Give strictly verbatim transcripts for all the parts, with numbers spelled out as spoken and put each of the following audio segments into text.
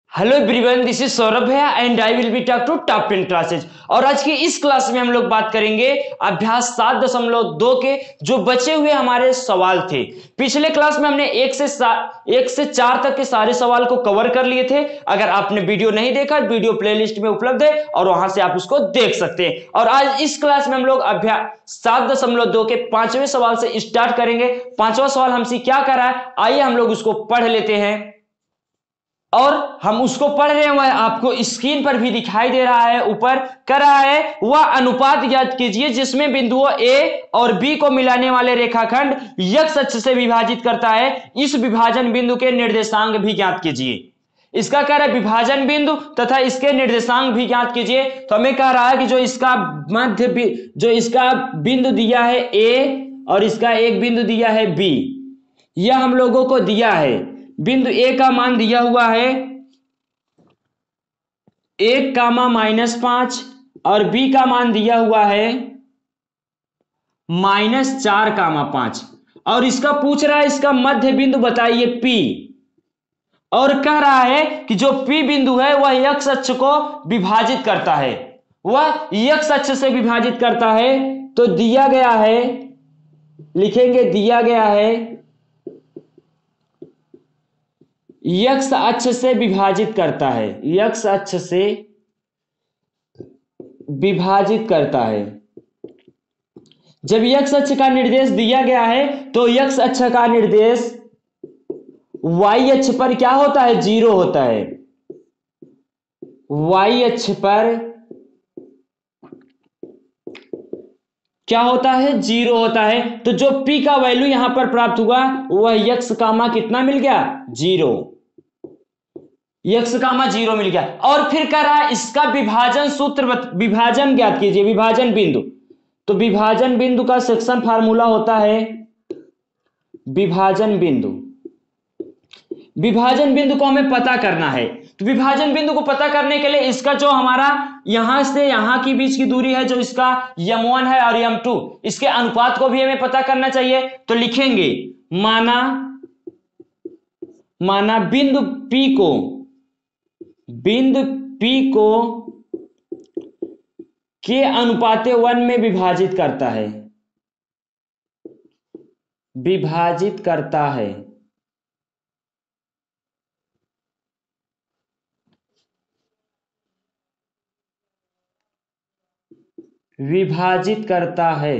Hello everyone, this is Saurabh bhaiya and I will be talk to top ten classes. और आज की इस class में हम लोग बात करेंगे अभ्यास सात दशमलव दो के जो बचे हुए हमारे सवाल थे। पिछले क्लास में हमने एक से एक से चार तक के सारे सवाल को कवर कर लिए थे। अगर आपने वीडियो नहीं देखा, वीडियो प्लेलिस्ट में उपलब्ध है और वहां से आप उसको देख सकते हैं। और आज इस क्लास में हम लोग अभ्यास सात दशमलव दो के पांचवें सवाल से स्टार्ट करेंगे। पांचवा सवाल हमसे क्या कर रहा है, आइए हम लोग उसको पढ़ लेते हैं। और हम उसको पढ़ रहे हैं, वह आपको स्क्रीन पर भी दिखाई दे रहा है, ऊपर कर रहा है। वह अनुपात ज्ञात कीजिए जिसमें बिंदुओं ए और बी को मिलाने वाले रेखाखंड एक्स अक्ष से विभाजित करता है। इस विभाजन बिंदु के निर्देशांक भी ज्ञात कीजिए। इसका कह रहा है विभाजन बिंदु तथा इसके निर्देशांक भी ज्ञात कीजिए। तो हमें कह रहा है कि जो इसका मध्य जो इसका बिंदु दिया है ए और इसका एक बिंदु दिया है बी, यह हम लोगों को दिया है। बिंदु ए का मान दिया हुआ है एक कामा माइनस पांच और बी का मान दिया हुआ है माइनस चार कामा पांच। और इसका पूछ रहा है इसका मध्य बिंदु बताइए पी। और कह रहा है कि जो पी बिंदु है वह एक्स अक्ष को विभाजित करता है, वह एक्स अक्ष से विभाजित करता है। तो दिया गया है, लिखेंगे दिया गया है एक्स अक्ष से विभाजित करता है, एक्स अक्ष से विभाजित करता है। जब एक्स अक्ष का निर्देश दिया गया है तो एक्स अक्ष का निर्देश वाई अक्ष पर क्या होता है, जीरो होता है। वाई अक्ष पर क्या होता है, जीरो होता है। तो जो पी का वैल्यू यहां पर प्राप्त हुआ वह एक्स कामा कितना मिल गया, जीरो। एक्स कामा जीरो मिल गया। और फिर कह रहा है इसका विभाजन सूत्र, विभाजन ज्ञात कीजिए, विभाजन बिंदु। तो विभाजन बिंदु का सेक्शन फार्मूला होता है विभाजन बिंदु। विभाजन बिंदु को हमें पता करना है। तो विभाजन बिंदु को पता करने के लिए इसका जो हमारा यहां से यहां की बीच की दूरी है, जो इसका यम वन है और यम टू, इसके अनुपात को भी हमें पता करना चाहिए। तो लिखेंगे माना माना बिंदु P को बिंदु P को के अनुपाते वन में विभाजित करता है, विभाजित करता है। विभाजित करता है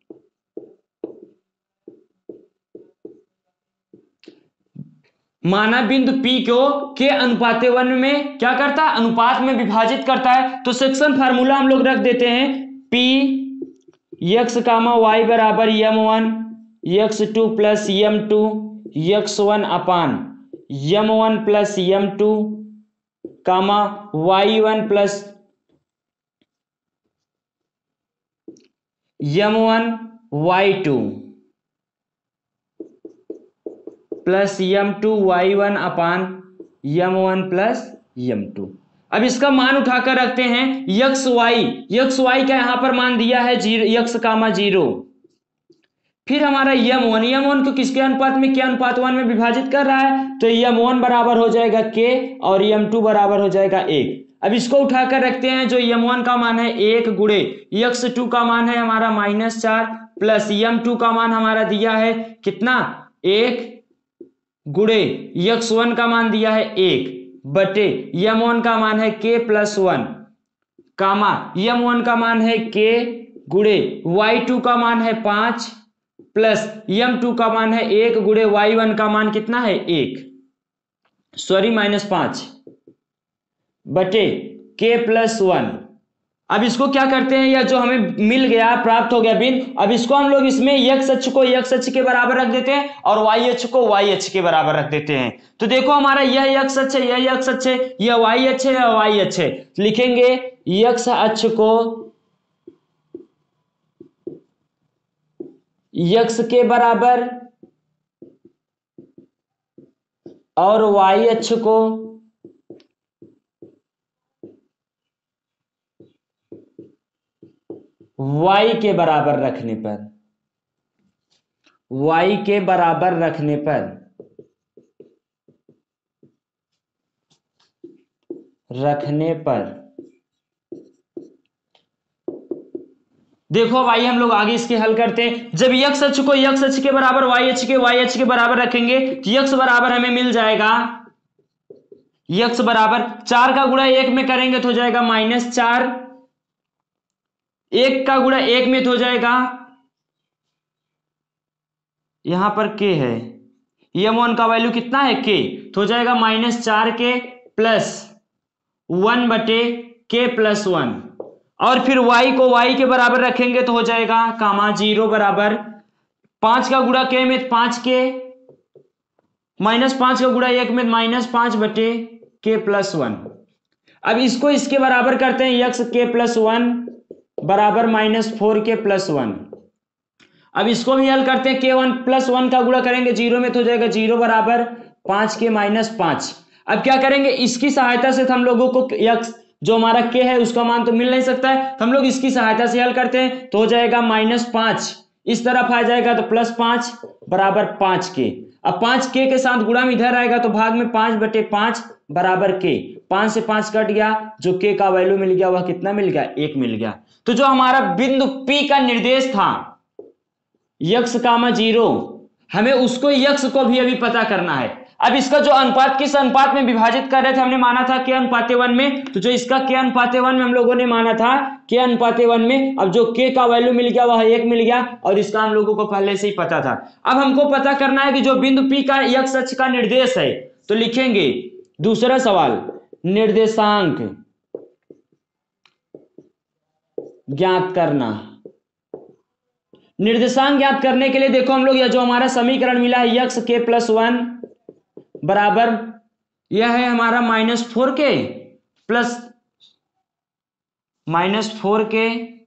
माना बिंदु P को के अनुपाते वन में क्या करता है, अनुपात में विभाजित करता है। तो सेक्शन फार्मूला हम लोग रख देते हैं P एक्स कामा वाई बराबर m one x two plus m two x one upon m one plus m two comma y one plus m one y two plus m two y one upon m one plus m two. अब इसका मान उठाकर रखते हैं x Y, x y का यहां पर मान दिया है जीरो, यक्स कामा जीरो। फिर हमारा यम वन, यम वन को किसके अनुपात में, के अनुपात वन में विभाजित कर रहा है। तो यम वन बराबर हो जाएगा के और यम टू बराबर हो जाएगा एक। अब इसको उठाकर रखते हैं, जो यम वन का मान है एक गुणे यक्स टू का मान है हमारा माइनस चार प्लस यम टू का मान हमारा दिया है कितना, एक गुणे यक्स वन का मान दिया है एक बटे यम वन का मान है k plus one comma m one का मान है के गुणे वाई टू का मान है पांच प्लस यम टू का मान है एक गुणे वाई वन का मान कितना है एक, सॉरी माइनस पांच बटे के प्लस वन। अब इसको क्या करते हैं, या जो हमें मिल गया प्राप्त हो गया बिंदु, अब इसको हम लोग इसमें एक्स अक्ष को एक्स अक्ष के बराबर रख देते हैं और वाई अक्ष को वाई अक्ष के बराबर रख देते हैं। तो देखो हमारा यह एक्स अक्ष है, यह एक्स अक्ष है, यह वाई अक्ष है, यह वाई अक्ष है। लिखेंगे एक्स अक्ष को एक्स के बराबर और वाई अक्ष को y के बराबर रखने पर, y के बराबर रखने पर रखने पर देखो भाई हम लोग आगे इसके हल करते हैं। जब यक्स अक्ष को यक्स अक्ष के बराबर वाई अक्ष के वाई अक्ष के बराबर रखेंगे तो यक्स बराबर हमें मिल जाएगा, यक्स बराबर चार का गुणा एक में करेंगे तो हो जाएगा माइनस चार, एक का गुणा एक में तो हो जाएगा, यहां पर के है, यम वन का वैल्यू कितना है के, तो हो जाएगा माइनस चार के प्लस वन बटे के प्लस वन, और फिर y को y के बराबर रखेंगे तो हो जाएगा कामा जीरो बराबर पांच का गुणा के में पांच के माइनस पांच का गुणा एक में माइनस पांच बटे के प्लस वन। अब इसको इसके बराबर करते हैं, यक्स के प्लस वन बराबर minus four k plus one. अब इसको भी हल करते हैं, के वन प्लस वन का गुणा करेंगे जीरो में तो हो जाएगा जीरो बराबर पांच के माइनस पांच। अब क्या करेंगे, इसकी सहायता से हम लोगों को यक्स जो हमारा के है उसका मान तो मिल नहीं सकता है, तो हम लोग इसकी सहायता से हल करते हैं तो हो जाएगा माइनस पांच, इस तरफ आ जाएगा तो प्लस पांच बराबर पांच के। अब पांच के के साथ गुणा में इधर आएगा तो भाग में पांच बटे पांच बराबर के, पांच से पांच कट गया, जो के का वैल्यू मिल गया वह कितना मिल गया, एक मिल गया। तो जो हमारा बिंदु P का निर्देश था यक्स कामा जीरो, हमें उसको यक्स को भी अभी पता करना है। अब इसका जो अनुपात किस अनुपात में विभाजित कर रहे थे, हमने माना था के अनुपाते वन में, तो जो इसका के अनुपाते वन में हम लोगों ने माना था के अनुपाते वन में, अब जो के का वैल्यू मिल गया वह एक मिल गया, और इसका हम लोगों को पहले से ही पता था। अब हमको पता करना है कि जो बिंदु P का यक्स अक्ष का निर्देश है, तो लिखेंगे दूसरा सवाल, निर्देशांक ज्ञात करना। निर्देशांक ज्ञात करने के लिए देखो हम लोग यह जो हमारा समीकरण मिला है यक्स के प्लस वन बराबर यह है हमारा minus four k plus minus four k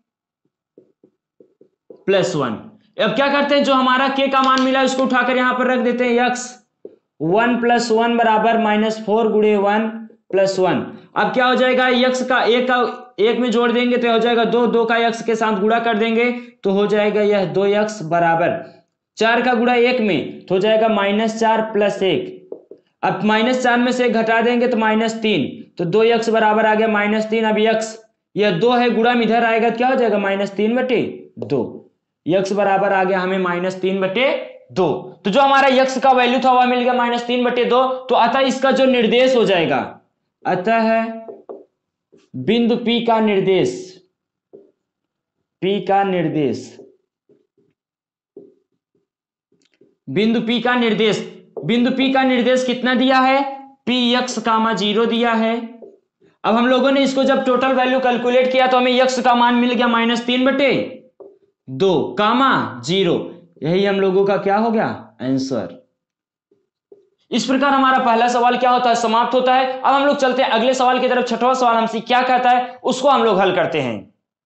plus one. अब क्या करते हैं, जो हमारा के का मान मिला है उसको उठाकर यहां पर रख देते हैं, यक्स वन प्लस वन बराबर माइनस फोर गुणे वन प्लस वन। अब क्या हो जाएगा, यक्स का एक का एक में जोड़ देंगे तो हो जाएगा दो, दो का यक्स के साथ गुणा कर देंगे तो हो जाएगा यह दो यक्स बराबर चार का गुणा एक में तो हो जाएगा माइनस चार प्लस एक। अब माइनस चार में से एक घटा देंगे तो माइनस तीन, तो दो यक्स बराबर आ गया माइनस तीन। अब यक्स यह दो है, गुणा में इधर आएगा क्या हो जाएगा माइनस तीन बटे दो, यक्स बराबर आ गया हमें माइनस तीन बटे दो। तो जो हमारा यक्स का वैल्यू था वह मिल गया माइनस तीन बटे दो। तो अतः इसका जो निर्देश हो जाएगा, अतः बिंदु P का निर्देश, P का निर्देश, बिंदु P का निर्देश, बिंदु P का निर्देश कितना दिया है, पी यक्स कामा जीरो दिया है। अब हम लोगों ने इसको जब टोटल वैल्यू कैलकुलेट किया तो हमें यक्स का मान मिल गया माइनस तीन बटे दो कामा जीरो, यही हम लोगों का क्या हो गया आंसर। इस प्रकार हमारा पहला सवाल क्या होता है, समाप्त होता है। अब हम लोग चलते हैं अगले सवाल की तरफ। छठवां सवाल हमसे क्या कहता है उसको हम लोग हल करते हैं।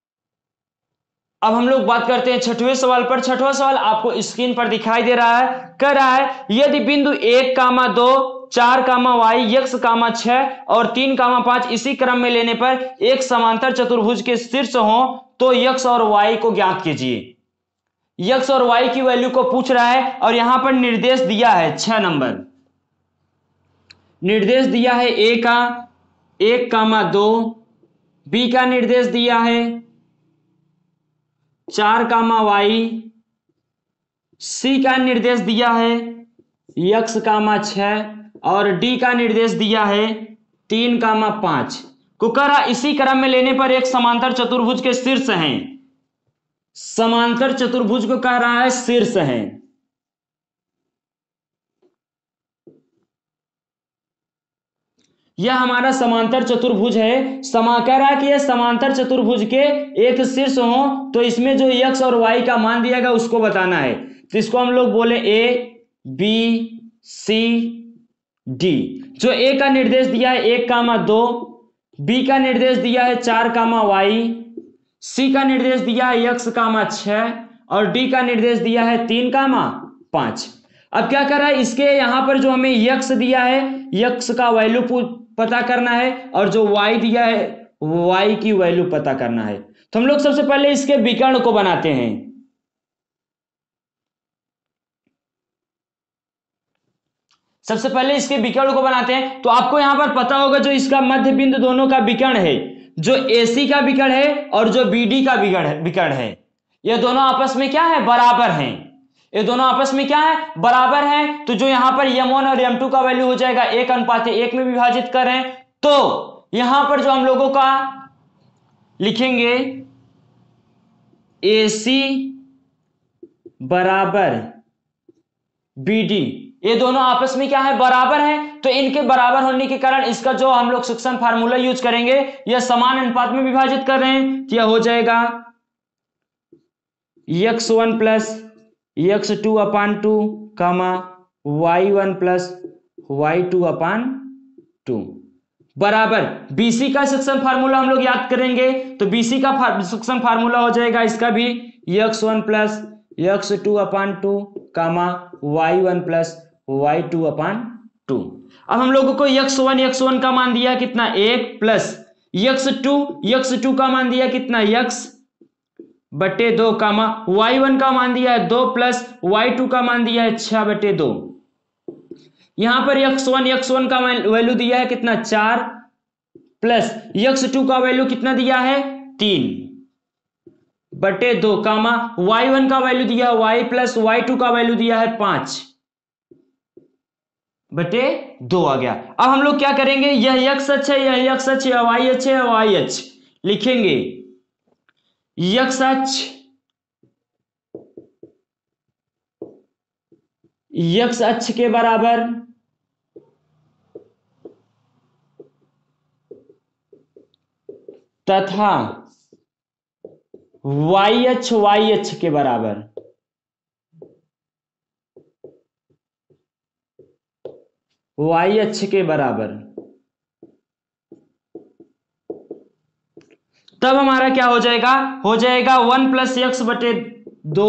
अब हम लोग बात करते हैं छठवें सवाल पर। छठवां सवाल आपको स्क्रीन पर दिखाई दे रहा है, कह रहा है यदि बिंदु एक कामा दो चार कामा वाई यक्स कामा छह और तीन कामा पांच इसी क्रम में लेने पर एक समांतर चतुर्भुज के शीर्ष हो तो यक्स और वाई को ज्ञात कीजिए। यक्स और वाई की वैल्यू को पूछ रहा है और यहां पर निर्देश दिया है छह नंबर, निर्देश दिया है ए का एक कामा दो, बी का निर्देश दिया है चार कामा वाई, सी का निर्देश दिया है यक्स कामा छह और डी का निर्देश दिया है तीन कामा पांच को करा इसी क्रम में लेने पर एक समांतर चतुर्भुज के शीर्ष हैं। समांतर चतुर्भुज को कह रहा है शीर्ष हैं। यह हमारा समांतर चतुर्भुज है। समा कह रहा है कि यह समांतर चतुर्भुज के एक शीर्ष हो तो इसमें जो यक्स और वाई का मान दिया गया उसको बताना है। तो इसको हम लोग बोले ए बी सी डी। जो ए का निर्देश दिया है एक कामा दो, बी का निर्देश दिया है चार कामा वाई, सी का निर्देश दिया है यक्स कामा छह और डी का निर्देश दिया है तीन कामा पांच। अब क्या कर रहा है, इसके यहां पर जो हमें यक्स दिया है यक्स का वैल्यू पता करना है और जो वाई दिया है वाई की वैल्यू पता करना है। तो हम लोग सबसे पहले इसके विकर्ण को बनाते हैं। सबसे पहले इसके विकर्ण को बनाते हैं। तो आपको यहां पर पता होगा जो इसका मध्य बिंदु दोनों का विकर्ण है, जो एसी का विकर्ण है और जो बीडी का विकर्ण है विकर्ण है ये दोनों आपस में क्या है, बराबर हैं। ये दोनों आपस में क्या है, बराबर हैं। तो जो यहां पर यम वन और यम टू का वैल्यू हो जाएगा एक अनुपात एक में विभाजित करें, तो यहां पर जो हम लोगों का लिखेंगे एसी बराबर बीडी, ये दोनों आपस में क्या है, बराबर हैं। तो इनके बराबर होने के कारण इसका जो हम लोग सेक्शन फार्मूला यूज करेंगे यह समान अनुपात में विभाजित कर रहे हैं, तो यह हो जाएगा x one plus x two upon two comma y one plus y two upon two बराबर बीसी का सेक्शन फार्मूला हम लोग याद करेंगे। तो बीसी का सेक्शन फार्मूला हो जाएगा इसका भी x one plus x two upon two comma y one plus y two upon two. अब हम लोगों को एक्स वन एक्स वन का मान दिया कितना, एक, plus x two x two का मान दिया कितना, एक्स बटे दो कामा वाई वन का मान दिया है दो, प्लस वाई टू का मान दिया है छह बटे दो। यहां पर एक्स वन एक्स वन का वैल्यू दिया है कितना, चार, प्लस एक्स टू का वैल्यू कितना दिया है, तीन बटे दो कामा वाई वन का वैल्यू दिया है वाई प्लस वाई टू का वैल्यू दिया है पांच बटे दो आ गया। अब हम लोग क्या करेंगे, यह एक्स अक्ष है, यह एक्स अक्ष, यह वाई अक्ष है, वाई अक्ष लिखेंगे एक्स अक्ष एक्स अक्ष के बराबर तथा वाई अक्ष वाई अक्ष के बराबर। वाई अक्ष के बराबर तब हमारा क्या हो जाएगा, हो जाएगा वन प्लस एक्स बटे दो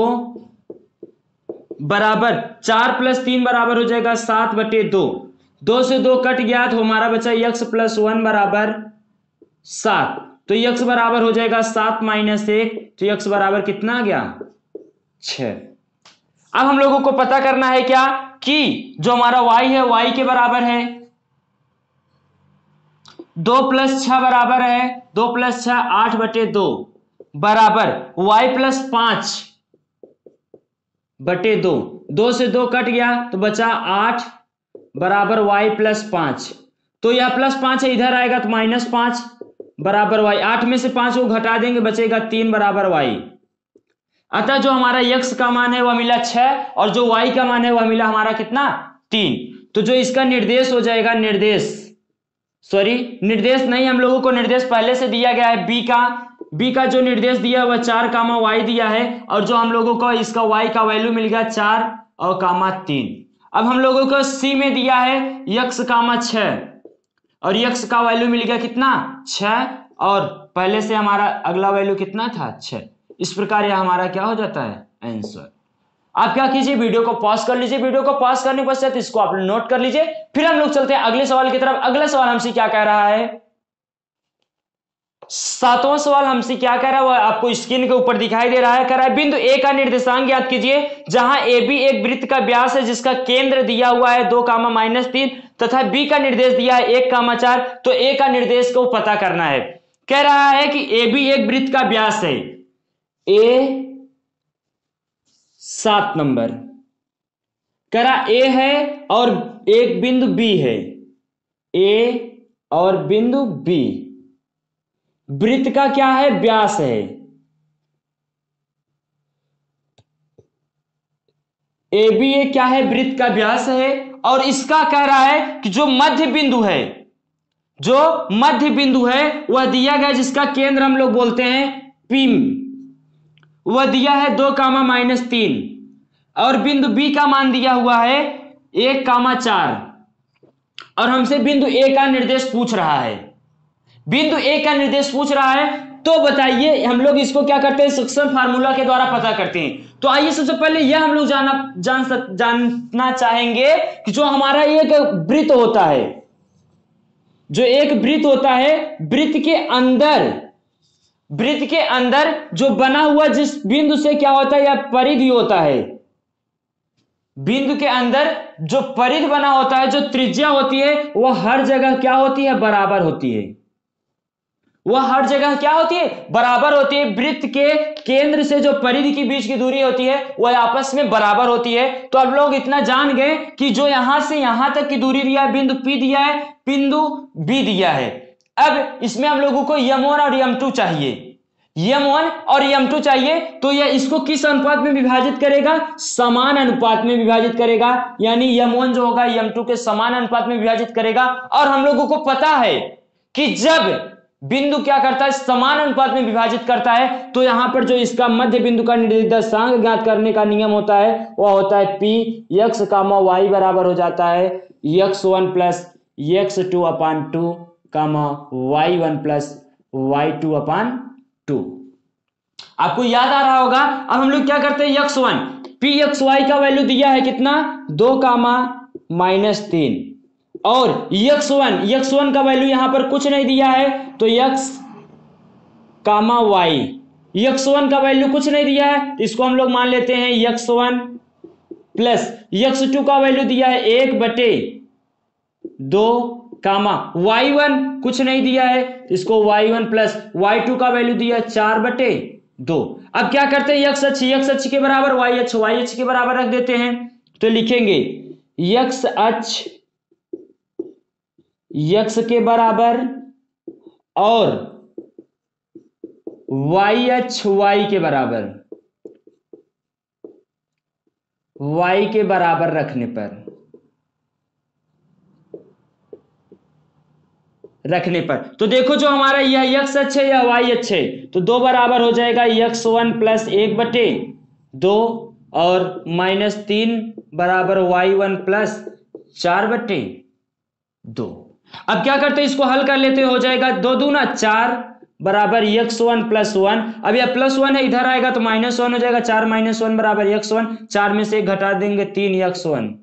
बराबर चार प्लस तीन बराबर हो जाएगा सात बटे दो। दो से दो कट गया तो हमारा बचा एक्स प्लस वन बराबर सात। तो एक्स बराबर हो जाएगा सात माइनस एक, तो एक्स बराबर कितना आ गया, छह। अब हम लोगों को पता करना है क्या कि जो हमारा y है y के बराबर है दो प्लस छह बराबर है दो प्लस छह आठ बटे दो बराबर y प्लस पांच बटे दो। दो से दो कट गया तो बचा आठ बराबर y प्लस पांच। तो यह प्लस पांच है इधर आएगा तो माइनस पांच बराबर y। आठ में से पांच को घटा देंगे बचेगा तीन बराबर y। अतः जो हमारा x का मान है वह मिला छह और जो y का मान है वह मिला हमारा कितना, तीन। तो जो इसका निर्देश हो जाएगा, निर्देश सॉरी निर्देश नहीं, हम लोगों को निर्देश पहले से दिया गया है b का b का जो निर्देश दिया वह चार कामा y दिया है और जो हम लोगों को इसका y का वैल्यू मिल गया चार और कामा तीन। अब हम लोगों को c में दिया है x कामा छह और x का वैल्यू मिल गया कितना, छह और पहले से हमारा अगला वैल्यू कितना था, छह। इस प्रकार यह हमारा क्या हो जाता है, आंसर। आप क्या कीजिए, वीडियो को पॉज कर लीजिए, वीडियो को पॉज करने पश्चात इसको आप नोट कर लीजिए। फिर हम लोग चलते हैं अगले सवाल की तरफ। अगला सवाल हमसे क्या कह रहा है, सातवां सवाल हमसे क्या कह रहा है वह आपको स्क्रीन के ऊपर दिखाई दे रहा है। कह रहा है बिंदु ए का निर्देशांक ज्ञात कीजिए जहां ए बी एक वृत्त का व्यास है जिसका केंद्र दिया हुआ है दो कामा माइनस तीन तथा बी का निर्देश दिया है एक कामा चार। तो ए का निर्देश को पता करना है। कह रहा है कि ए बी एक वृत्त का व्यास है, ए सात नंबर कह रहा ए है और एक बिंदु बी है, ए और बिंदु बी वृत्त का क्या है, व्यास है। ए बी ए क्या है, वृत्त का व्यास है और इसका कह रहा है कि जो मध्य बिंदु है, जो मध्य बिंदु है वह दिया गया जिसका केंद्र हम लोग बोलते हैं पी, वह दिया है दो कामा माइनस तीन और बिंदु बी का मान दिया हुआ है एक कामा चार और हमसे बिंदु ए का निर्देश पूछ रहा है। बिंदु ए का निर्देश पूछ रहा है तो बताइए हम लोग इसको क्या करते हैं, सेक्शन फार्मूला के द्वारा पता करते हैं। तो आइए सबसे पहले यह हम लोग जाना जान सक, जानना चाहेंगे कि जो हमारा एक वृत्त होता है, जो एक वृत्त होता है, वृत्त के अंदर वृत्त के अंदर जो बना हुआ जिस बिंदु से क्या होता है या परिधि होता है, बिंदु के अंदर जो परिधि बना होता है, जो त्रिज्या होती है, वह हर जगह क्या होती है, बराबर होती है। वह हर जगह क्या होती है, बराबर होती है। वृत्त के केंद्र से जो परिधि के बीच की दूरी होती है वह आपस में बराबर होती है। तो अब लोग इतना जान गए कि जो यहां से यहां तक की दूरी दिया है, बिंदु P दिया है, बिंदु B दिया है। अब इसमें हम लोगों को यम वन और यम टू चाहिए, यम वन और यम टू चाहिए। तो यह इसको किस अनुपात में विभाजित करेगा, समान अनुपात में विभाजित करेगा। यानी यम वन जो होगा यम टू के समान अनुपात में विभाजित करेगा। और हम लोगों को पता है कि जब बिंदु क्या करता है, समान अनुपात में विभाजित करता है, तो यहां पर जो इसका मध्य बिंदु का निर्देशांक ज्ञात करने का नियम होता है वह होता है पी यक्स कामा वाई बराबर हो जाता है x one plus x two upon two comma y one plus y two upon two. आपको याद आ रहा होगा। अब हम लोग क्या करते हैं, x one p x y का वैल्यू दिया है कितना, दो कामा माइनस तीन, और यक्स वन यक्स वन का वैल्यू यहां पर कुछ नहीं दिया है, तो x comma y, x one का वैल्यू कुछ नहीं दिया है, तो इसको हम लोग मान लेते हैं x one plus x two का वैल्यू दिया है एक बटे दो कामा वाई वन कुछ नहीं दिया है, इसको y one plus y two का वैल्यू दिया है चार बटे दो। अब क्या करते हैं, यक्स अक्ष यक्स अक्ष के बराबर वाई अक्ष वाई अक्ष के बराबर रख देते हैं। तो लिखेंगे यक्स अक्ष यक्स के बराबर और वाई अक्ष वाई के बराबर, वाई के बराबर रखने पर रखने पर तो देखो जो हमारा यह यक्स अक्ष है या वाई अक्ष है, तो दो बराबर हो जाएगा यक्स वन प्लस एक बटे दो और माइनस तीन बराबर वाई वन प्लस चार बटे दो। अब क्या करते हैं, इसको हल कर लेते हो जाएगा दो दूना चार बराबर यक्स वन प्लस वन। अब यह प्लस वन है, इधर आएगा तो माइनस वन हो जाएगा, चार माइनस वन बराबर यक्स वन, चार में से एक घटा देंगे तीन यक्स वन।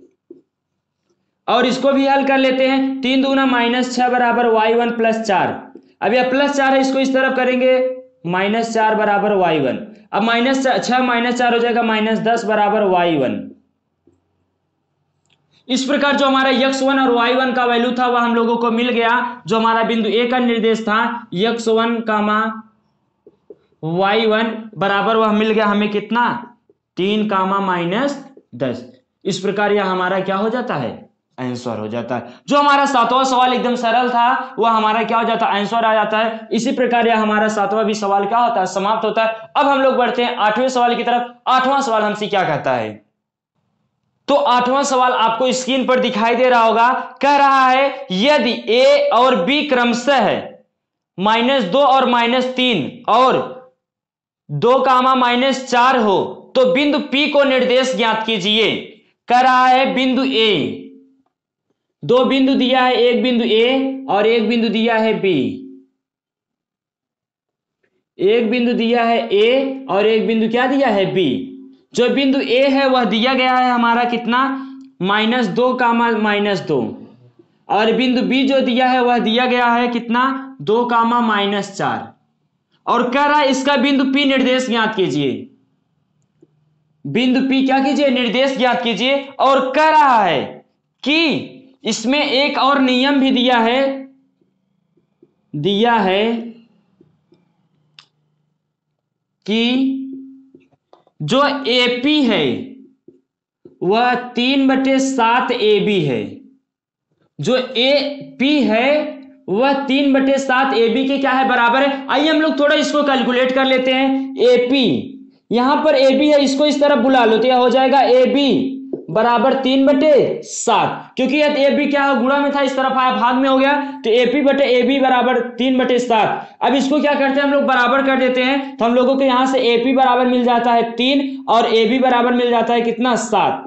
और इसको भी हल कर लेते हैं, तीन दूना माइनस छह बराबर वाई वन प्लस चार। अब यह प्लस चार है, इसको इस तरफ करेंगे माइनस चार बराबर वाई वन। अब माइनस छह माइनस चार हो जाएगा माइनस दस बराबर वाई वन। इस प्रकार जो हमारा यक्स वन और वाई वन का वैल्यू था वह हम लोगों को मिल गया। जो हमारा बिंदु ए का निर्देश था x one comma y one बराबर वह मिल गया हमें कितना, तीन कामा माइनस दस। इस प्रकार यह हमारा क्या हो जाता है, आंसर हो जाता है। जो हमारा सातवां सवाल एकदम सरल था वह हमारा क्या हो जाता है, आंसर आ जाता है। इसी प्रकार यह हमारा सातवां भी सवाल क्या होता है, समाप्त होता है। अब हम लोग बढ़ते हैं आठवें सवाल की तरफ। आठवां सवाल हमसे क्या कहता है, तो आठवां सवाल आपको स्क्रीन पर दिखाई दे रहा होगा। कह रहा है यदि ए और बी क्रमशः माइनस दो और माइनस तीन और दो कामा माइनस चार हो तो बिंदु पी को निर्देश ज्ञात कीजिए। कह रहा है बिंदु ए, दो बिंदु दिया है, एक बिंदु ए और एक बिंदु दिया है बी। एक बिंदु दिया है ए और एक बिंदु क्या दिया है बी। जो बिंदु ए है वह दिया गया है हमारा कितना, माइनस दो कामा माइनस दो, और बिंदु बी जो दिया है वह दिया गया है कितना, दो कामा माइनस चार। और कह रहा है इसका बिंदु पी निर्देश ज्ञात कीजिए। बिंदु पी क्या कीजिए, निर्देश ज्ञात कीजिए। और कह रहा है कि इसमें एक और नियम भी दिया है, दिया है कि जो एपी है वह तीन बटे सात ए बी है। जो ए पी है वह तीन बटे सात ए बी के क्या है, बराबर है। आइए हम लोग थोड़ा इसको कैलकुलेट कर लेते हैं। ए पी यहां पर ए बी है, इसको इस तरफ बुला लो तो यह हो जाएगा ए बी बराबर तीन बटे सात, क्योंकि यह ए बी क्या है, गुणा में था, इस तरफ आया भाग में हो गया, तो एपी बटे ए बी बराबर तीन बटे सात। अब इसको क्या करते हैं हम लोग, बराबर कर देते हैं। तो हम लोगों को यहां से एपी बराबर मिल जाता है तीन और ए बी बराबर मिल जाता है कितना, सात।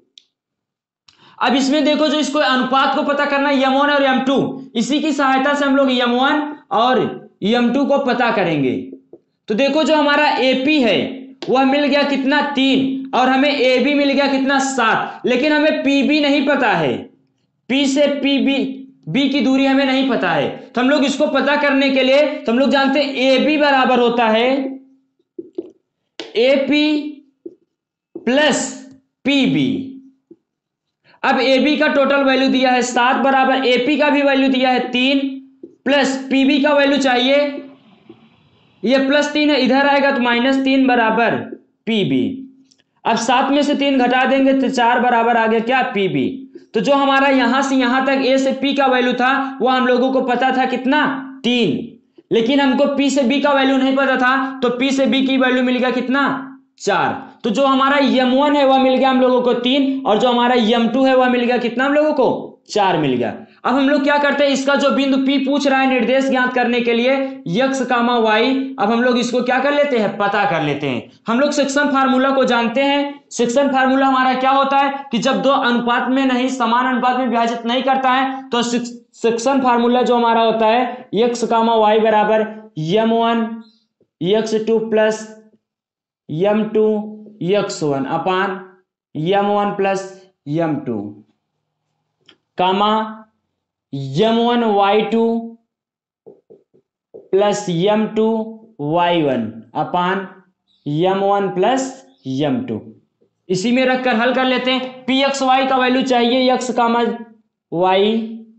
अब इसमें देखो जो इसको अनुपात को पता करना है, यम वन और यम टू, इसी की सहायता से हम लोग यम वन और यम टू को पता करेंगे। तो देखो जो हमारा एपी है वह मिल गया कितना, तीन, और हमें ए बी मिल गया कितना, सात। लेकिन हमें पी बी नहीं पता है, पी से पी बी बी की दूरी हमें नहीं पता है। तो हम लोग इसको पता करने के लिए तो हम लोग जानते हैं ए बी बराबर होता है A P plus P B. अब ए बी का टोटल वैल्यू दिया है सात बराबर ए पी का भी वैल्यू दिया है तीन प्लस पी बी का वैल्यू चाहिए, ये प्लस तीन है इधर आएगा तो माइनस तीन बराबर पी बी। अब सात में से तीन घटा देंगे तो चार बराबर आ गया क्या पी बी। तो जो हमारा यहां से यहां तक ए से पी का वैल्यू था वो हम लोगों को पता था कितना तीन, लेकिन हमको पी से बी का वैल्यू नहीं पता था तो पी से बी की वैल्यू मिल गया कितना चार। तो जो हमारा यम वन है वह मिल गया हम लोगों को तीन और जो हमारा यम टू है वह मिल गया कितना हम लोगों को चार मिल गया। अब हम लोग क्या करते हैं इसका जो बिंदु P पूछ रहा है निर्देश ज्ञात करने के लिए x कामा y, अब हम लोग इसको क्या कर लेते हैं पता कर लेते हैं। हम लोग सेक्शन फार्मूला को जानते हैं। सेक्शन फार्मूला हमारा क्या होता है कि जब दो अनुपात में नहीं समान अनुपात में विभाजित नहीं करता है तो सेक्शन फार्मूला जो हमारा होता है x कामा y बराबर m one x two plus m two x one upon m one plus m two comma m one y two plus m two y one upon m one plus m two. इसी में रखकर हल कर लेते हैं। P x y का value चाहिए x comma y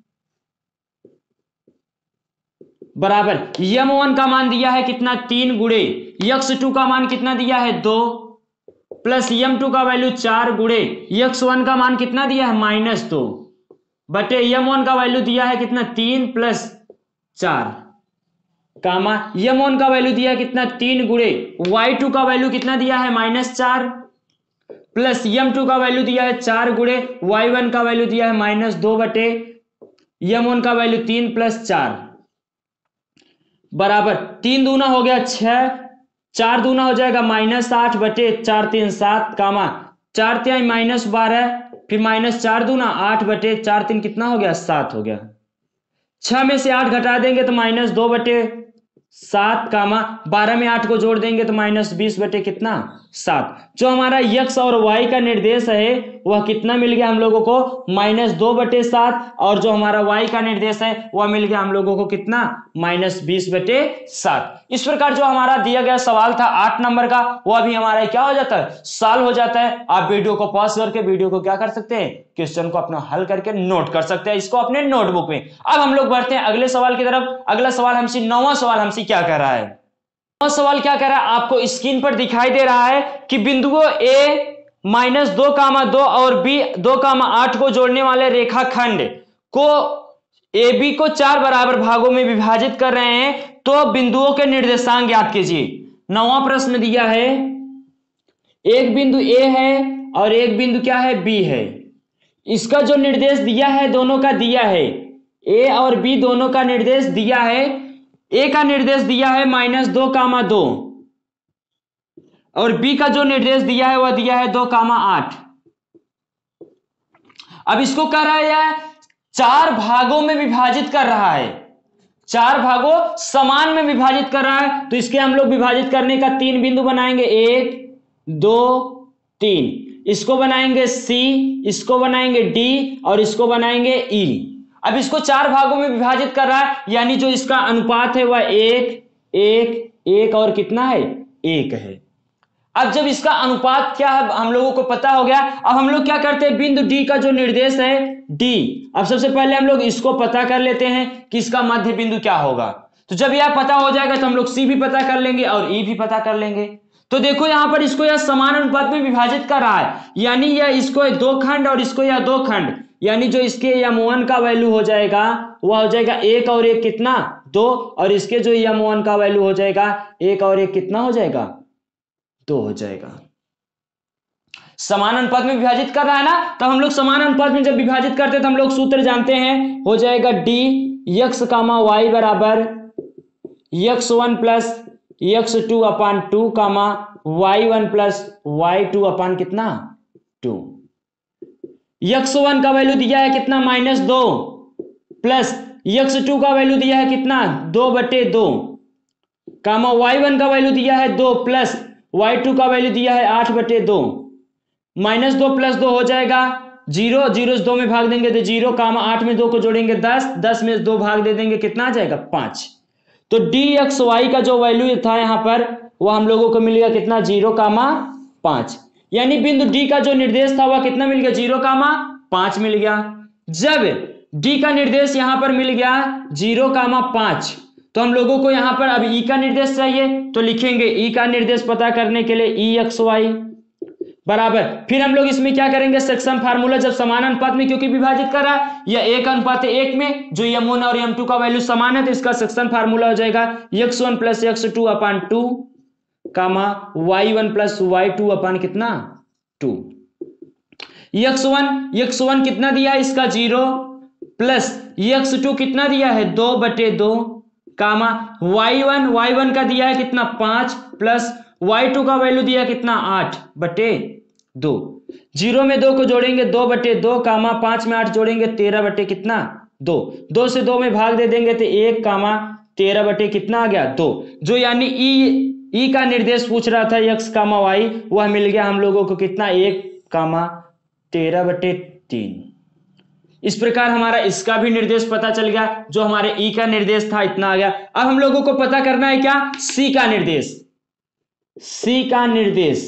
बराबर यम वन का मान दिया है कितना तीन गुड़े एक्स टू का मान कितना दिया है दो प्लस यम टू का वैल्यू चार गुड़े एक्स वन का मान कितना दिया है माइनस दो बटे यम वन का वैल्यू दिया है कितना तीन प्लस चार कामा यम वन का वैल्यू दिया है कितना तीन गुड़े वाई टू का वैल्यू कितना दिया है माइनस चार प्लस यम टू का वैल्यू दिया है चार गुड़े वाई वन का वैल्यू दिया है माइनस दो बटे यम वन का वैल्यू तीन प्लस चार बराबर तीन दूना हो गया छह, चार दूना हो जाएगा माइनस आठ बटे चार तीन सात कामा चार तिहाई माइनस बारह फिर माइनस चार दूना आठ बटे चार तीन कितना हो गया सात हो गया। छह में से आठ घटा देंगे तो माइनस दो बटे सात कामा बारह में आठ को जोड़ देंगे तो माइनस बीस बटे कितना सात। जो हमारा यक्स और वाई का निर्देश है वह कितना मिल गया हम लोगों को माइनस दो बटे सात और जो हमारा वाई का निर्देश है वह मिल गया हम लोगों को कितना माइनस बीस बटे सात। इस प्रकार जो हमारा दिया गया सवाल था आठ नंबर का वह भी हमारा क्या हो जाता है सॉल्व हो जाता है। आप वीडियो को पॉज करके वीडियो को क्या कर सकते हैं क्वेश्चन को अपना हल करके नोट कर सकते हैं इसको अपने नोटबुक में। अब हम लोग बढ़ते हैं अगले सवाल की तरफ। अगला सवाल हमसे नौवां सवाल हमसे क्या कह रहा है नौवां सवाल क्या कह रहा है आपको स्क्रीन पर दिखाई दे रहा है कि बिंदुओं ए माइनस दो कामा दो और बी दो कामा आठ को जोड़ने वाले रेखाखंड को ए बी को चार बराबर भागों में विभाजित कर रहे हैं तो बिंदुओं के निर्देशांक ज्ञात कीजिए। नौवां प्रश्न दिया है एक बिंदु ए है और एक बिंदु क्या है बी है। इसका जो निर्देश दिया है दोनों का दिया है ए और बी दोनों का निर्देश दिया है। ए का निर्देश दिया है माइनस दो कामा दो और बी का जो निर्देश दिया है वह दिया है दो कामा आठ। अब इसको कर रहा है चार भागों में विभाजित कर रहा है चार भागों समान में विभाजित कर रहा है तो इसके हम लोग विभाजित करने का तीन बिंदु बनाएंगे एक दो तीन। इसको बनाएंगे सी इसको बनाएंगे डी और इसको बनाएंगे ई। अब इसको चार भागों में विभाजित कर रहा है यानी जो इसका अनुपात है वह एक एक एक और कितना है एक है। अब जब इसका अनुपात क्या है हम लोगों को पता हो गया। अब हम लोग क्या करते हैं बिंदु डी का जो निर्देश है डी। अब सबसे पहले हम लोग इसको पता कर लेते हैं कि इसका मध्य बिंदु क्या होगा। तो जब यह पता हो जाएगा तो हम लोग सी भी पता कर लेंगे और ई भी पता कर लेंगे। तो देखो यहां पर इसको यह समान अनुपात में विभाजित कर रहा है यानी यह इसको दो खंड और इसको यह दो खंड यानी जो इसके यम वन का वैल्यू हो जाएगा वह हो जाएगा एक और एक कितना दो और इसके जो यम वन का वैल्यू हो जाएगा एक और एक कितना हो जाएगा दो हो जाएगा। समान अनुपात में विभाजित कर रहा है ना तो हम लोग समान अनुपात में जब विभाजित करते हैं तो हम लोग सूत्र जानते हैं हो जाएगा डी यक्स कामा वाई बराबर x one plus x two upon two comma y one plus y two upon कितना टू। यक्स वन का वैल्यू दिया है कितना माइनस दो प्लस यक्स टू का वैल्यू दिया है कितना दो बटे दो कामा वाई वन का वैल्यू दिया है दो प्लस वाई टू का वैल्यू दिया है आठ बटे दो। माइनस दो प्लस दो हो जाएगा जीरो जीरो से दो में भाग देंगे तो जीरो कामा आठ में दो को जोड़ेंगे दस दस में दो भाग दे देंगे कितना आ जाएगा पांच। तो डी एक्स वाई का जो वैल्यू था यहां पर वह हम लोगों को मिलेगा कितना जीरो कामा पांच। यानी बिंदु डी का जो निर्देश था वह कितना मिल गया, जीरो कामा पांच मिल गया। जब डी का निर्देश यहां पर मिल गया जीरो कामा पांच, तो हम लोगों को यहां पर अब ई का निर्देश चाहिए, तो लिखेंगे ई का निर्देश पता करने के लिए ई एक्स वाई बराबर, फिर हम लोग इसमें क्या करेंगे, सेक्शन फार्मूला, जब समान अनुपात में क्योंकि विभाजित कर रहा है या एक अनुपात एक में, जो एम वन और एम टू का वैल्यू समान है, तो इसका सेक्शन फार्मूला हो जाएगा x one plus x two upon two comma y one plus y two upon कितना two. X one x one कितना दिया है इसका जीरो, प्लस एक्स टू कितना दिया है दो बटे दो comma y one y one का दिया है कितना पांच, प्लस वाई टू का वैल्यू दिया कितना आठ बटे दो। जीरो में दो को जोड़ेंगे दो बटे दो कामा पांच में आठ जोड़ेंगे तेरह बटे कितना दो, दो से दो में भाग दे देंगे तो एक कामा तेरह बटे कितना आ गया दो। जो यानी ई ई का निर्देश पूछ रहा था एक्स कामा वाई, वह मिल गया हम लोगों को कितना एक कामा तेरह बटे तीन। इस प्रकार हमारा इसका भी निर्देश पता चल गया, जो हमारे ई का निर्देश था इतना आ गया। अब हम लोगों को पता करना है क्या, सी का निर्देश। सी का निर्देश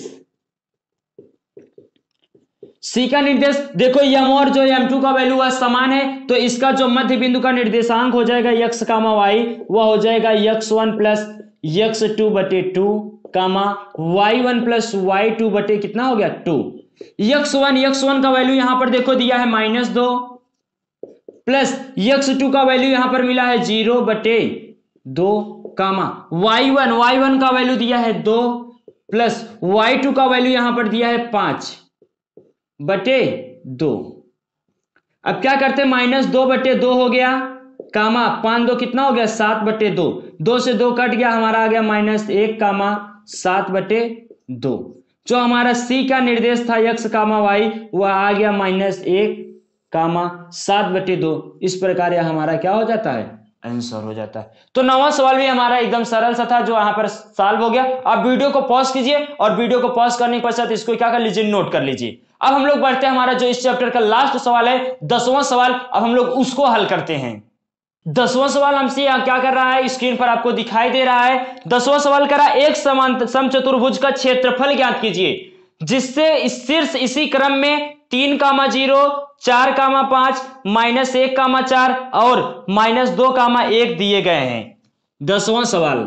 सी का निर्देश देखो एम और जो एम टू का वैल्यू है समान है, तो इसका जो मध्य बिंदु का निर्देशांक हो जाएगा एक्स कामा वाई, वह हो जाएगा x one plus x two बटे two comma y one plus y two बटे कितना हो गया two. X one x one का वैल्यू यहां पर देखो दिया है माइनस दो, प्लस एक्स टू का वैल्यू यहां पर मिला है जीरो बटे दो comma y one y one का वैल्यू दिया है दो, प्लस वाई टू का वैल्यू यहां पर दिया है पांच बटे दो। अब क्या करते, माइनस दो बटे दो हो गया कामा पांच दो कितना हो गया सात बटे दो, दो से दो कट गया हमारा आ गया माइनस एक कामा सात बटे दो। जो हमारा सी का निर्देश था एक्स कामा वाई, वह आ गया माइनस एक कामा सात बटे दो। इस प्रकार यह हमारा क्या हो जाता है, आंसर हो जाता है। तो नौवां सवाल भी हमारा एकदम सरल सा था, जो यहां पर सॉल्व हो गया। आप वीडियो को पॉज कीजिए और वीडियो को पॉज करने के पश्चात इसको क्या कर लीजिए, नोट कर लीजिए। अब हम लोग बढ़ते हैं, हमारा जो इस चैप्टर का लास्ट सवाल है दसवां सवाल, अब हम लोग उसको हल करते हैं। दसवां सवाल हमसे यहाँ क्या कर रहा है, स्क्रीन पर आपको दिखाई दे रहा है। दसवां सवाल करा, एक समान समचतुर्भुज का क्षेत्रफल ज्ञात कीजिए जिससे शीर्ष इसी क्रम में तीन कामा जीरो चार कामा पांच माइनस एक कामा चार और माइनस दो कामा एक दिए गए हैं। दसवां सवाल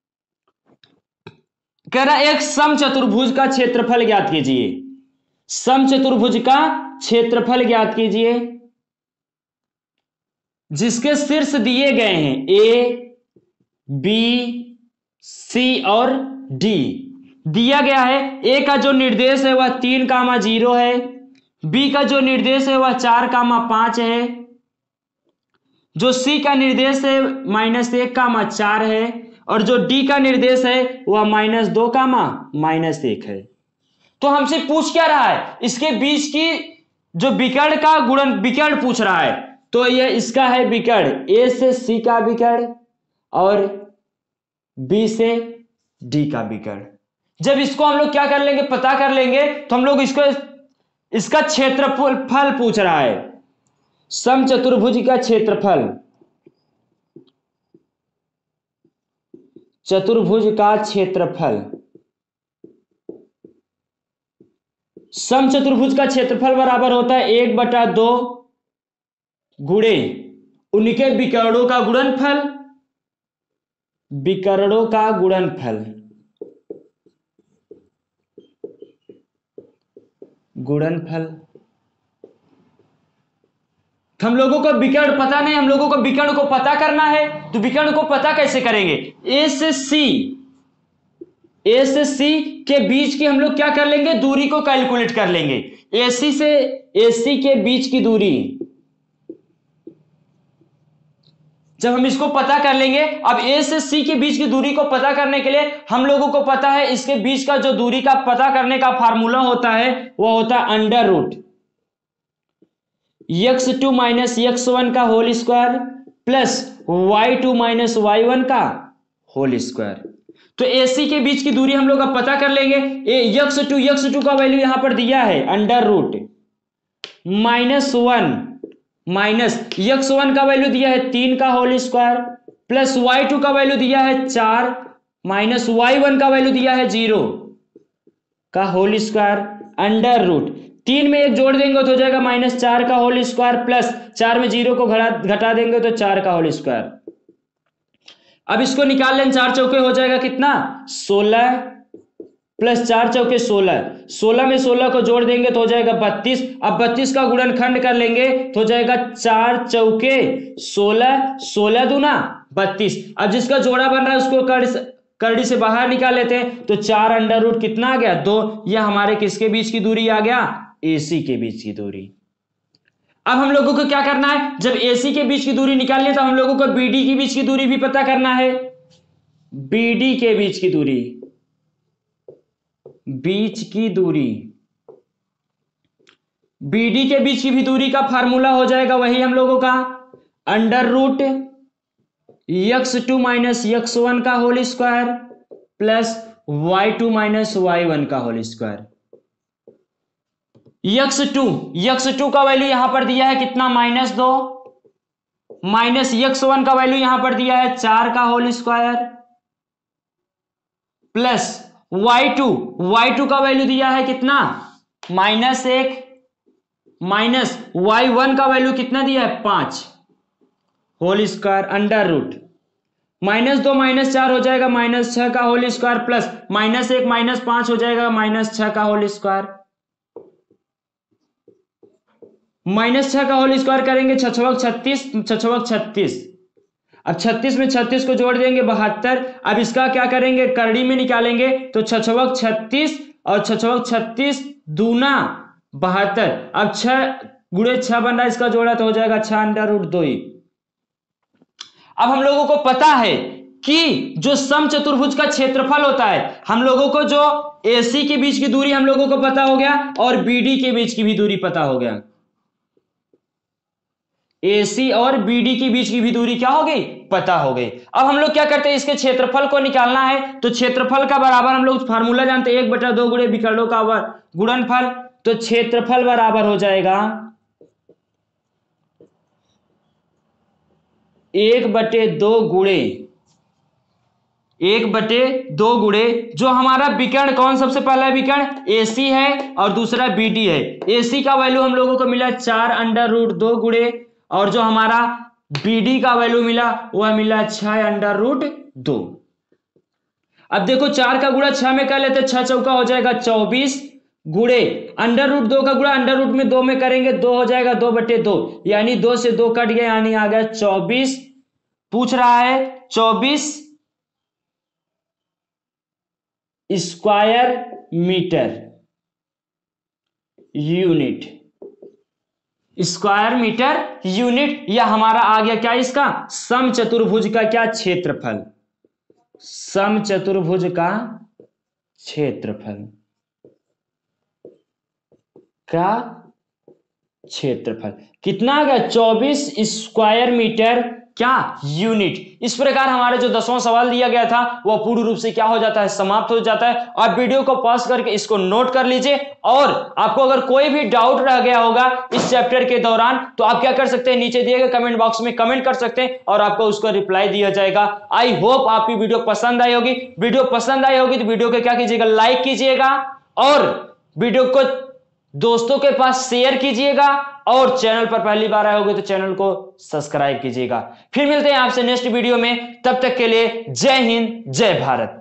कह रहा एक समचतुर्भुज का क्षेत्रफल ज्ञात कीजिए। समचतुर्भुज का क्षेत्रफल ज्ञात कीजिए जिसके शीर्ष दिए गए हैं ए बी सी और डी दिया गया है। ए का जो निर्देश है वह तीन कामा जीरो है, बी का जो निर्देश है वह चार कामा पांच है, जो सी का निर्देश है माइनस एक कामा चार है, और जो डी का निर्देश है वह माइनस दो कामा माइनस एक है। तो हमसे पूछ क्या रहा है, इसके बीच की जो विकर्ण का गुणन विकर्ण पूछ रहा है। तो यह इसका है विकर्ण, ए से सी का विकर्ण और बी से डी का विकर्ण। जब इसको हम लोग क्या कर लेंगे, पता कर लेंगे, तो हम लोग इसको इसका क्षेत्रफल फल पूछ रहा है। समचतुर्भुज का क्षेत्रफल, चतुर्भुज का क्षेत्रफल, समचतुर्भुज का क्षेत्रफल बराबर होता है एक बटा दो गुणे उनके विकर्णों का गुणनफल, विकर्णों का गुणनफल, गुणनफल। हम लोगों को विकर्ण पता नहीं, हम लोगों को विकर्ण को पता करना है। तो विकर्ण को पता कैसे करेंगे, ए से सी, ए से सी के बीच की हम लोग क्या कर लेंगे, दूरी को कैलकुलेट कर लेंगे। एसी से एसी के बीच की दूरी जब हम इसको पता कर लेंगे, अब ए से सी के बीच की दूरी को पता करने के लिए हम लोगों को पता है इसके बीच का जो दूरी का पता करने का फार्मूला होता है वो होता है under root x two minus x one का whole square plus y two minus y one का होल स्क्वायर। तो एसी के बीच की दूरी हम लोग अब पता कर लेंगे। एक्स टू एक्स टू का वैल्यू यहां पर दिया है under root minus one minus x one का वैल्यू दिया है तीन का whole square plus y two का वैल्यू दिया है चार माइनस वाई वन का वैल्यू दिया है जीरो का होल स्क्वायर अंडर रूट तीन में एक जोड़ देंगे तो हो जाएगा माइनस चार का होल स्क्वायर प्लस चार में जीरो को घटा घटा देंगे तो चार का होल स्क्वायर। अब इसको निकाल लें, चार चौके हो जाएगा कितना सोलह प्लस चार चौके सोलह, सोलह में सोलह को जोड़ देंगे तो हो जाएगा बत्तीस। अब बत्तीस का गुणनखंड कर लेंगे तो हो जाएगा चार चौके सोलह, सोलह दूना बत्तीस। अब जिसका जोड़ा बन रहा है उसको कर करड़ी से बाहर निकाल लेते हैं तो चार अंडर रूट कितना आ गया दो। यह हमारे किसके बीच की दूरी आ गया एसी के बीच की दूरी। अब हम लोगों को क्या करना है, जब एसी के बीच की दूरी निकाल लें तो हम लोगों को बीडी के बीच की दूरी भी पता करना है। बीडी के बीच की दूरी, बीच की दूरी बीडी के बीच की भी दूरी का फार्मूला हो जाएगा वही हम लोगों का under root x two minus x one का whole square plus y two minus y one का whole square. X two x two का वैल्यू यहां पर दिया है कितना माइनस दो, माइनस यक्स वन का वैल्यू यहां पर दिया है चार का whole square plus y two y two का वैल्यू दिया है कितना माइनस एक, माइनस वाई वन का वैल्यू कितना दिया है पांच whole square under root minus दो माइनस चार हो जाएगा माइनस छह का होल स्क्वायर प्लस माइनस एक माइनस पांच हो जाएगा माइनस छह का होल स्क्वायर। माइनस छह का होल स्क्वायर करेंगे छछवक छत्तीस, छछवक छत्तीस। अब छत्तीस में छत्तीस को जोड़ देंगे बहत्तर। अब इसका क्या करेंगे करड़ी में निकालेंगे तो छछवक छत्तीस और छछवक छत्तीस दूना बहत्तर। अब छह गुणे छह बन रहा है इसका जोड़ा तो हो जाएगा छह अंडर रूट दो ही। अब हम लोगों को पता है कि जो सम चतुर्भुज का क्षेत्रफल होता है हम लोगों को जो एसी के बीच की दूरी हम लोगों को पता हो गया और बीडी के बीच की भी दूरी पता हो गया। एसी और बीडी के बीच की भी दूरी क्या हो गई पता हो गई। अब हम लोग क्या करते हैं इसके क्षेत्रफल को निकालना है तो क्षेत्रफल का बराबर हम लोग फार्मूला जानते हैं एक बटा दो गुणे विकर्णों का गुणनफल। तो क्षेत्रफल बराबर हो जाएगा एक बटे दो गुणे एक बटे दो गुणे जो हमारा विकर्ण कौन सबसे पहला विकर्ण एसी है और दूसरा बीडी है। एसी का वैल्यू हम लोगों को मिला चार अंडर रूट दो गुणे और जो हमारा बीडी का वैल्यू मिला वह मिला छह अंडर रूट दो। अब देखो चार का गुणा छह में कर लेते छह चौका हो जाएगा चौबीस गुणे अंडर रूट दो का गुणा अंडर रूट में दो में करेंगे दो हो जाएगा दो बटे दो यानी दो से दो कट गया यानी आ गया चौबीस। पूछ रहा है चौबीस square metre unit, square metre unit. या हमारा आ गया क्या इसका सम चतुर्भुज का क्या क्षेत्रफल, सम चतुर्भुज का क्षेत्रफल का क्षेत्रफल कितना आ गया चौबीस स्क्वायर मीटर क्या यूनिट। इस प्रकार हमारे जो दसवां सवाल दिया गया था वह पूर्ण रूप से क्या हो जाता है समाप्त हो जाता है। आप वीडियो को पॉज करके इसको नोट कर लीजिए और आपको अगर कोई भी डाउट रह गया होगा इस चैप्टर के दौरान तो आप क्या कर सकते हैं नीचे दिए गए कमेंट बॉक्स में कमेंट कर सकते हैं और आपको उसको रिप्लाई दिया जाएगा। आई होप आपकी वीडियो पसंद आई होगी। वीडियो पसंद आई होगी तो वीडियो को क्या कीजिएगा लाइक कीजिएगा और वीडियो को दोस्तों के पास शेयर कीजिएगा और चैनल पर पहली बार आए होगे तो चैनल को सब्सक्राइब कीजिएगा। फिर मिलते हैं आपसे नेक्स्ट वीडियो में, तब तक के लिए जय हिंद जय भारत।